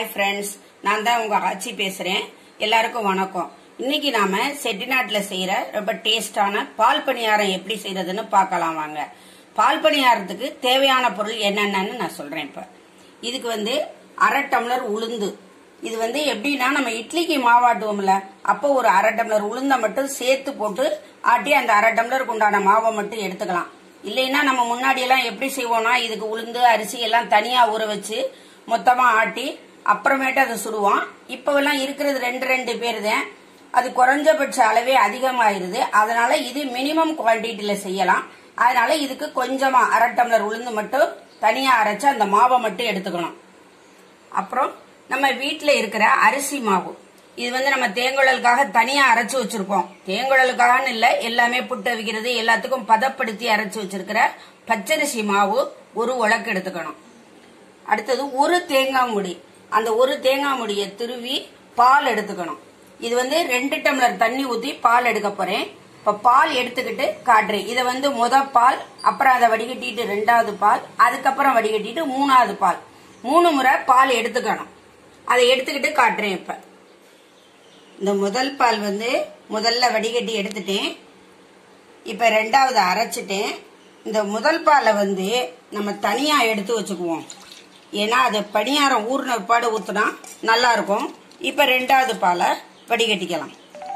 Hi friends நான் தான் உங்க ஆச்சி பேசுறேன் எல்லாருக்கும் வணக்கம் இன்னைக்கு நாம செட்டிநாட்ல செய்யற ரொம்ப டேஸ்டான பால் பணியாரம் எப்படி செய்யறதுன்னு பார்க்கலாம் வாங்க பால் பணியாரத்துக்கு தேவையான பொருள் என்னென்னன்னு நான் சொல்றேன் இப்ப இதுக்கு வந்து 1/2 டம்ளர் உளுந்து இது வந்து எப்படின்னா நம்ம இட்லிக்கு மாவாட்டுவோம்ல அப்போ ஒரு 1/2 டம்ளர் உளுந்த மட்டும் சேர்த்து போட்டு ஆட்டி அந்த 1/2 டம்ளருக்கு உண்டான மாவை மட்டும் எடுத்துக்கலாம் இல்லைன்னா நம்ம முன்னாடி எல்லாம் எப்படி செய்வோம்னா இதுக்கு உளுந்து அரிசி எல்லாம் தனியா ஊற வச்சு மொத்தமா ஆட்டி அப்புறமேட்டு அதை சுடுவோம் இப்பவெல்லாம் இருக்கிறது 2 பேர் தான் அது குறைஞ்சபட்ச அளவே அதிகமாயிருது அதனால இது மினிமம் குவான்டிட்டியில செய்யலாம் அதனால இதுக்கு கொஞ்சமா 1/2 டம்ளர் உளுந்து மட்டும் தனியா அரைச்சு அந்த மாவை மட்டும் எடுத்துக்கணும் அப்புறம் நம்ம வீட்டுல இருக்கிற அரிசி மாவு இது வந்து நம்ம தேங்குழலுக்காக தனியா அரைச்சு வச்சிருக்கோம் தேங்குழலுக்காகன்னு இல்ல எல்லாமே புட்டு வைக்கிறது எல்லாத்துக்கும் பதப்படுத்தி அரைச்சு வச்சிருக்கிற பச்சரிசி மாவு ஒரு உலக்கு எடுத்துக்கணும் அடுத்தது ஒரு தேங்காய் முடி அந்த ஒரு தேங்காய் முடியை துருவி பால் எடுத்துக்கணும் இது வந்து 2 டம்ளர் தண்ணி ஊத்தி பால் எடுக்க போறேன் இப்ப பால் எடுத்துக்கிட்டு காட்டுறேன் இதை வந்து முத பால் அப்புறம் அதை வடிகட்டிட்டு 2வது பால் அதுக்கப்புறம் வடிகட்டிட்டு 3வது பால் 3 முறை பால் எடுத்துக்கணும் அதை எடுத்துக்கிட்டு காட்டுறேன் இப்ப இந்த முதல் பால் வந்து முதல்ல வடிகட்டி எடுத்துட்டேன் இப்ப 2வது அரைச்சிட்டேன் இந்த முதல் பாலை வந்து நம்ம தனியா எடுத்து வச்சுக்குவோம் ஏன்னா அது பணியாரம் ஊர்ன பாடு ஊத்துனா நல்லா இருக்கும் இப்ப 2வது பாலை வடிகட்டிக்கலாம்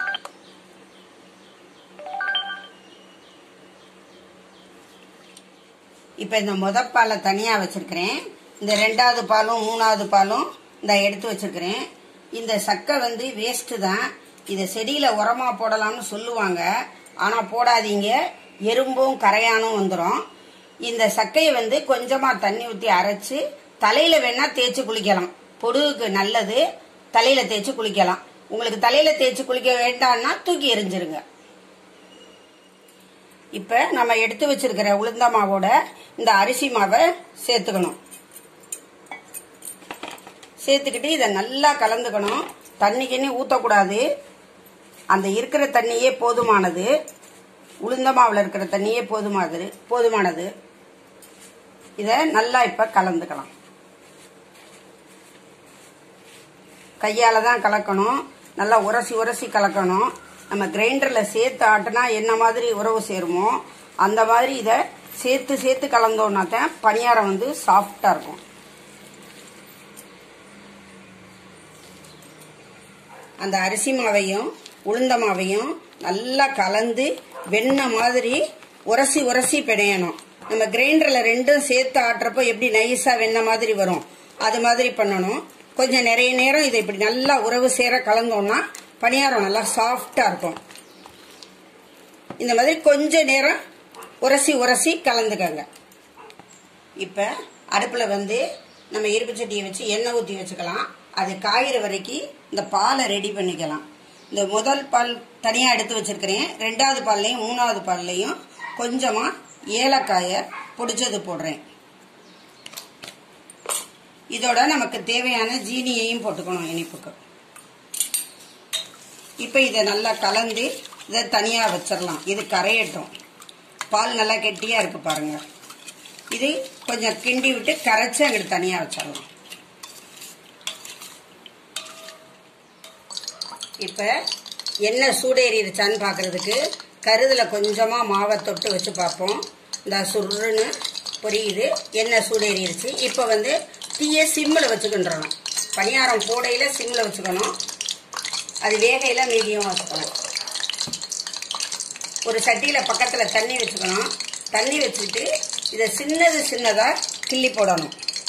இப்ப இந்த முதல் பாலை தனியா வச்சிருக்கிறேன் இந்த 2வது பாலும் 3வது பாலும் இந்த எடுத்து வச்சிருக்கிறேன் இந்த சக்கை வந்து வேஸ்ட் தான் இத செடியில உரமா போடலாம்னு சொல்லுவாங்க ஆனா போடாதீங்க எறும்பும் கரையானும் வந்துடும் இந்த சக்கையை வந்து கொஞ்சமா தண்ணி ஊத்தி அரைச்சு தலையில வேணா தேய்ச்சி குளிக்கலாம் பொடுகுக்கு நல்லது தலையில தேய்ச்சி குளிக்கலாம் உங்களுக்கு தலையில தேய்ச்சி குளிக்க வேண்டாம்னா தூக்கி எறிஞ்சிருங்க இப்ப நம்ம எடுத்து வச்சிருக்கிற உளுந்த மாவோட இந்த அரிசி மாவை சேர்த்துக்கணும் சேர்த்துக்கிட்டு இதை நல்லா கலந்துக்கணும் தண்ணிக்குன்னு ஊத்தக்கூடாது அந்த இருக்கிற தண்ணியே போதுமானது உளுந்த மாவுல இருக்கிற தண்ணியே போதுமானது இத நல்லா இப்ப கலந்துக்கலாம் கையால தான் கலக்கணும் நல்லா உரசி கலக்கணும் நம்ம கிரைண்டர்ல சேர்த்து ஆட்டினா என்ன மாதிரி உறவு சேருமோ அந்த மாதிரி இத சேர்த்து கலந்தோம்னா தான் பணியாரம் வந்து சாஃப்டா இருக்கும் அந்த அரிசி மாவையும் உளுந்த மாவையும் நல்லா கலந்து வெண்ணெய் மாதிரி உரசி பிணையணும் நம்ம கிரைண்டர்ல ரெண்டும் சேர்த்து ஆட்டுறப்போ எப்படி நைஸா வெண்ணெய் மாதிரி வரும் அது மாதிரி பண்ணணும் கொஞ்சம் நிறைய நேரம் இதை இப்படி நல்லா உறவு சேர கலந்தோம்னா பணியாரம் நல்லா சாஃப்டா இருக்கும் இந்த மாதிரி கொஞ்ச நேரம் உரசி கலந்துக்கங்க இப்ப அடுப்புல வந்து நம்ம இருப்பு சட்டியை வச்சு எண்ணெய் ஊத்தி வச்சுக்கலாம் அது காயிற வரைக்கும் இந்த பாலை ரெடி பண்ணிக்கலாம் இந்த முதல் பால் தனியா எடுத்து வச்சிருக்கிறேன் 2வது பால்லையும் 3வது பால்லையும் கொஞ்சமா ஏலக்காய பொடிச்சது போடுறேன் இதோட நமக்கு தேவையான ஜீனியையும் போட்டுக்கணும் இனிப்புக்கு இப்ப இதை நல்லா கலந்து இதை தனியா வச்சிடலாம் இது கரையட்டும் பால் நல்லா கெட்டியா இருக்கு பாருங்க இது கொஞ்சம் கிண்டி விட்டு கரைச்சு அங்கிட்டு தனியா வச்சிடலாம் இப்ப எண்ணெய் சூடேறிடுச்சான்னு பாக்குறதுக்கு கருதுல கொஞ்சமா மாவை தொட்டு வச்சு பார்ப்போம் இந்த சுருன்னு பொரியுது எண்ணெய் சூடேறிடுச்சு இப்ப வந்து தீய சிம்மில் வச்சுக்கின்றணும் பணியாரம் போடையில சிம்மில் வச்சுக்கணும் அது வேகையில மீடியம் வச்சுக்கணும் ஒரு சட்டியில பக்கத்துல தண்ணி வச்சுக்கணும் தண்ணி வச்சுட்டு இதை சின்னதா கிள்ளி போடணும்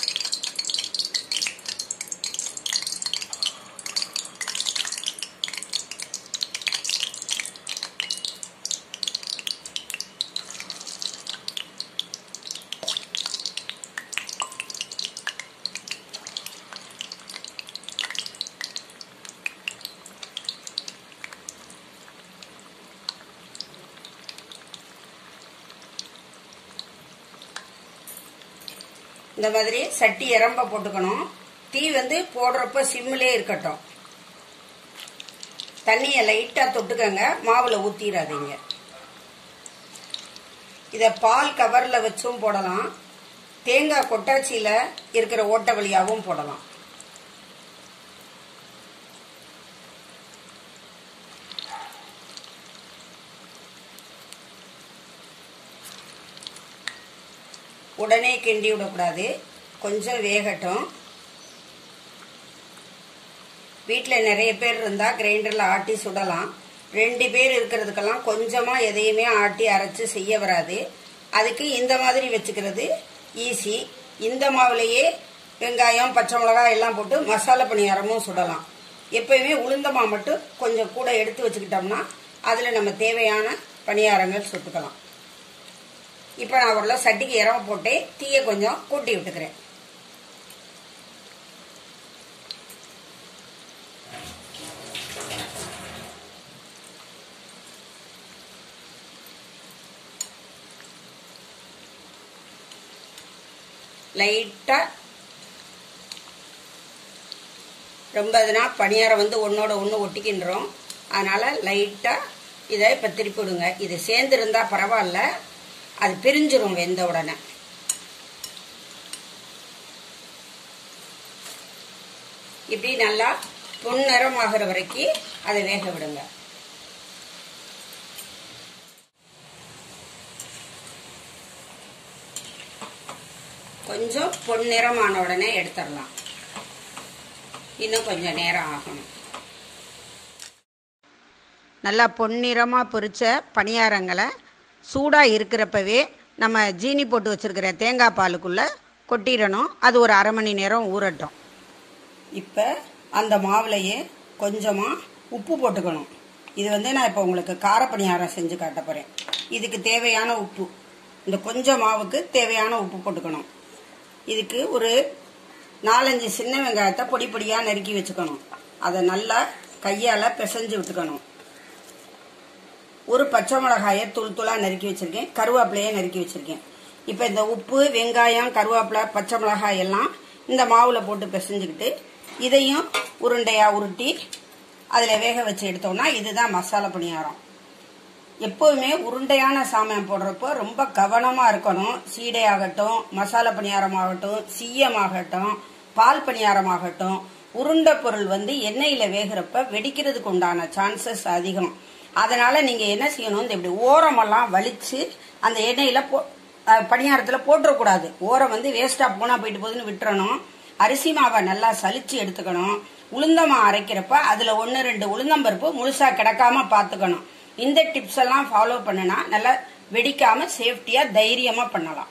இந்த மாதிரி சட்டி எறம்ப போட்டுக்கணும் தீ வந்து போடுறப்ப சிம்மிலே இருக்கட்டும் தண்ணியை லைட்டா தொட்டுக்கங்க மாவுல ஊத்திராதீங்க இத பால் கவர்ல வச்சும் போடலாம் தேங்காய் கொட்டாச்சியில இருக்கிற ஓட்டை வழியாவும் போடலாம் உடனே கிண்டி விடக்கூடாது, கொஞ்சம் வேகட்டும். வீட்டில் நிறைய பேர் இருந்தால் கிரைண்டரில் ஆட்டி சுடலாம். 2 பேர் இருக்கிறதுக்கெல்லாம் கொஞ்சமாக எதையுமே ஆட்டி அரைச்சி செய்ய வராது. அதுக்கு இந்த மாதிரி வச்சுக்கிறது ஈஸி. இந்த மாவுலையே வெங்காயம், பச்சை மிளகாய் எல்லாம் போட்டு மசாலா பணியாரமும் சுடலாம். எப்பயுமே உளுந்த மாவு மட்டும் கொஞ்சம் கூட எடுத்து வச்சுக்கிட்டோம்னா அதில் நம்ம தேவையான பணியாரங்கள் சுட்டுக்கலாம். இப்போ நான் ஒரு சட்டிக்கு இறவ போட்டு தீயை கொஞ்சம் கூட்டி விட்டுக்கிறேன். லைட்டா ரொம்ப இதுனா பணியாரம் வந்து ஒன்னோட ஒன்று ஒட்டிக்கின்றோம். அதனால லைட்டா இதை இப்போ திருப்பி விடுங்க. இது சேர்ந்து இருந்தா பரவாயில்ல, அது பிரிஞ்சிரும் வெந்த உடனே. இப்படி நல்லா பொன்னிறம் ஆகிற வரைக்கும் அதை வேக விடுங்க. கொஞ்சம் பொன்னிறமான உடனே எடுத்துடலாம். இன்னும் கொஞ்சம் நேரம் ஆகணும். நல்லா பொன்னிறமா பொரிச்ச பணியாரங்களை சூடாக இருக்கிறப்பவே நம்ம ஜீனி போட்டு வச்சிருக்கிற தேங்காய் பாலுக்குள்ள கொட்டிடணும். அது ஒரு அரை மணி நேரம் ஊறட்டும். இப்போ அந்த மாவுலையே கொஞ்சமாக உப்பு போட்டுக்கணும். இது வந்து நான் இப்போ உங்களுக்கு கார பணியாரம் செஞ்சு காட்ட போகிறேன். இதுக்கு தேவையான உப்பு, இந்த கொஞ்சம் மாவுக்கு தேவையான உப்பு போட்டுக்கணும். இதுக்கு ஒரு 4-5 சின்ன வெங்காயத்தை பொடி பொடியாக நறுக்கி வச்சுக்கணும். அதை நல்லா கையால் பிசைஞ்சு விட்டுக்கணும். ஒரு பச்சை மிளகாயை தூளாக நறுக்கி வச்சிருக்கேன். கருவேப்பிலையை நறுக்கி வச்சிருக்கேன். இப்போ இந்த உப்பு, வெங்காயம், கருவேப்பிலை, பச்சை மிளகாய் எல்லாம் இந்த மாவில் போட்டு பிசைஞ்சுக்கிட்டு இதையும் உருண்டையாக உருட்டி அதில் வேக வச்சு எடுத்தோம்னா இதுதான் மசாலா பணியாரம். எப்போதுமே உருண்டையான சாமியம் போடுறப்போ ரொம்ப கவனமாக இருக்கணும். சீடை ஆகட்டும், மசாலா பணியாரம் ஆகட்டும், சீயமாகட்டும், பால் பணியாரம் ஆகட்டும், உருண்டை பொருள் வந்து எண்ணெயில் வேகிறப்ப வெடிக்கிறதுக்கு உண்டான சான்சஸ் அதிகம். அதனால நீங்கள் என்ன செய்யணும், இந்த இப்படி ஓரமெல்லாம் வலிச்சு அந்த எண்ணெயில் பணியாரத்தில் போட்டுறக்கூடாது. ஓரம் வந்து வேஸ்ட்டாக போனால் போயிட்டு போகுதுன்னு விட்டுறணும். அரிசி மாவை நல்லா சலிச்சு எடுத்துக்கணும். உளுந்தமா அரைக்கிறப்ப அதில் 1-2 உளுந்தம்பருப்பு முழுசாக கிடக்காம பார்த்துக்கணும். இந்த டிப்ஸ் எல்லாம் ஃபாலோ பண்ணுனா நல்லா வெடிக்காம சேஃப்டியா தைரியமா பண்ணலாம்.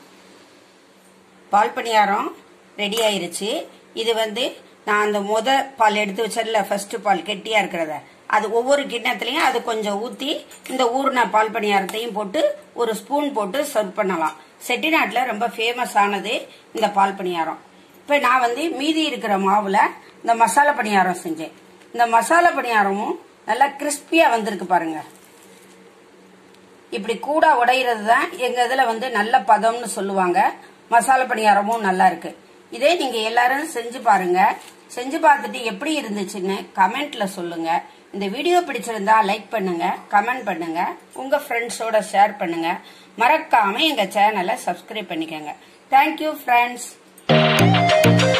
பால் பணியாரம் ரெடி ஆயிருச்சு. இது வந்து நான் அந்த பால் எடுத்து வச்சதுல ஃபர்ஸ்ட் பால் கெட்டியா இருக்கிறத அது ஒவ்வொரு கிண்ணத்துலயும் அது கொஞ்சம் ஊத்தி இந்த ஊர்ன பால் பணியாரத்தையும் போட்டு ஒரு ஸ்பூன் போட்டு சர்வ் பண்ணலாம். செட்டிநாட்டுல ரொம்ப ஃபேமஸ் ஆனது இந்த பால் பணியாரம். இப்ப நான் வந்து மீதி இருக்கிற மாவுல இந்த மசாலா பணியாரம் செஞ்சேன். இந்த மசாலா பணியாரமும் நல்லா கிறிஸ்பியா வந்திருக்கு பாருங்க. இப்படி கூட உடையிறது தான் எங்க இதுல வந்து நல்ல பதம்னு சொல்லுவாங்க. மசாலா பணியாரமும் நல்லா இருக்கு. இதே நீங்க எல்லாரும் செஞ்சு பாருங்க. செஞ்சு பார்த்துட்டு எப்படி இருந்துச்சுன்னு கமெண்ட்ல சொல்லுங்க. இந்த வீடியோ பிடிச்சிருந்தா லைக் பண்ணுங்க, கமெண்ட் பண்ணுங்க, உங்க ஃப்ரெண்ட்ஸோட ஷேர் பண்ணுங்க. மறக்காம எங்க சேனலை சப்ஸ்கிரைப் பண்ணிக்கோங்க. Thank you friends.